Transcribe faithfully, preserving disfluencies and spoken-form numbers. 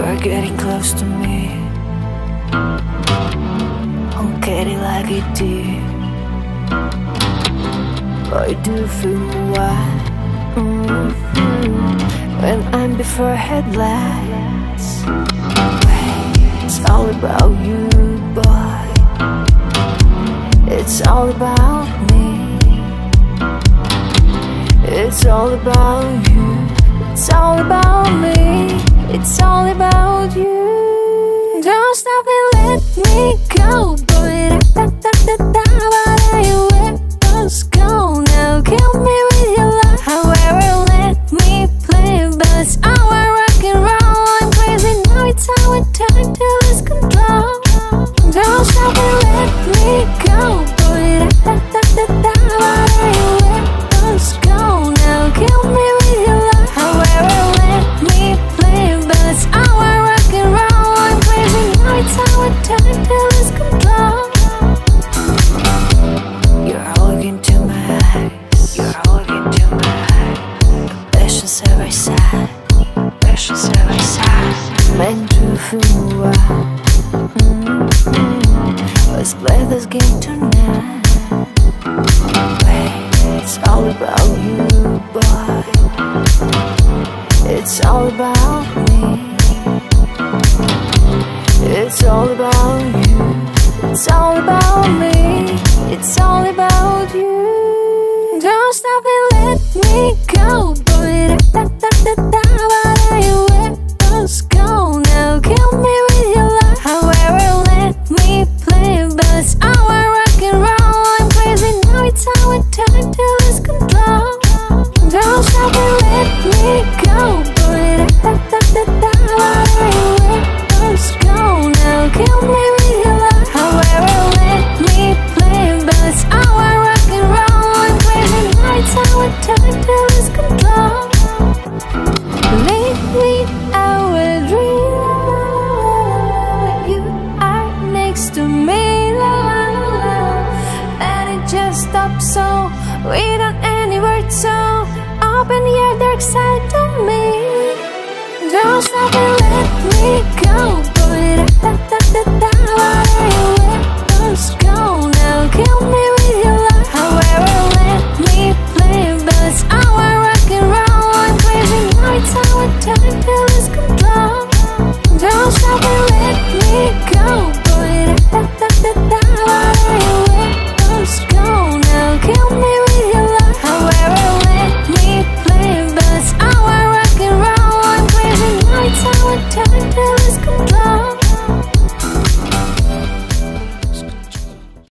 are getting close to me. Won't get it like it did. But I do feel why mm-hmm. when I'm before headlights. It's all about you, boy. It's all about me. It's all about you. It's all about me. It's all about you. Don't stop and let me go, boy. Da, da, da, da, da. Why you let us go now? Kill me with your love. However, let me play bass. Our rock and roll. I'm crazy now. It's our time to lose control. Don't stop and let me go, boy. Da, da, da, da, da. Why you let us go now? Kill me with your love. However, let me play bass. Our rock and roll. I'm crazy now. It's our time to lose control. You're all into my eyes. You're all into my eyes. Passion side by side. Passion side by side. Meant to feel wild. Mm-hmm. Let's play this game tonight. Wait, it's all about you, boy. It's all about me. It's all about you. It's all about me. It's all about you. Don't stop and let me go, boy. Da, da, da, da, da. Why you let us go now? Kill me with your love. However, let me play bass. Our rock and roll. I'm crazy now. It's our time to lose control. Don't stop and let me go, boy. Da, da, da, da, da. Why you let us go now? Kill me with your love. However, let me play bass. Our rock and roll. I'm crazy now. It's our time to lose control. Lately, our dream. You are next to me, and it just stops so without any words. So open your dark side to me. Don't stop and let me go.